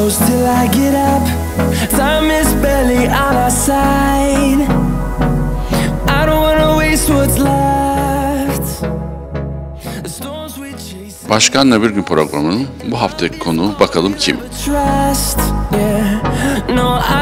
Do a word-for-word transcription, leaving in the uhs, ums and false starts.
close till I get up. Time is barely on our side. I don't wanna waste what's left. The storms we chase. Başkanla Bir Gün programının bu haftaki konuğu bakalım kim? Trust, yeah. No,